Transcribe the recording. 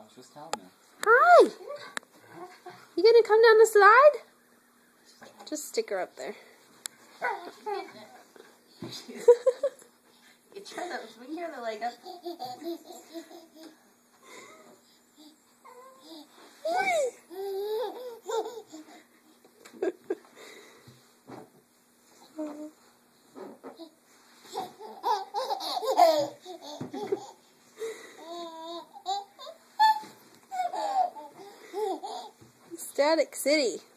was just telling her. Hi! You gonna come down the slide? Just stick her up there. You try to swing your leg up. Static City.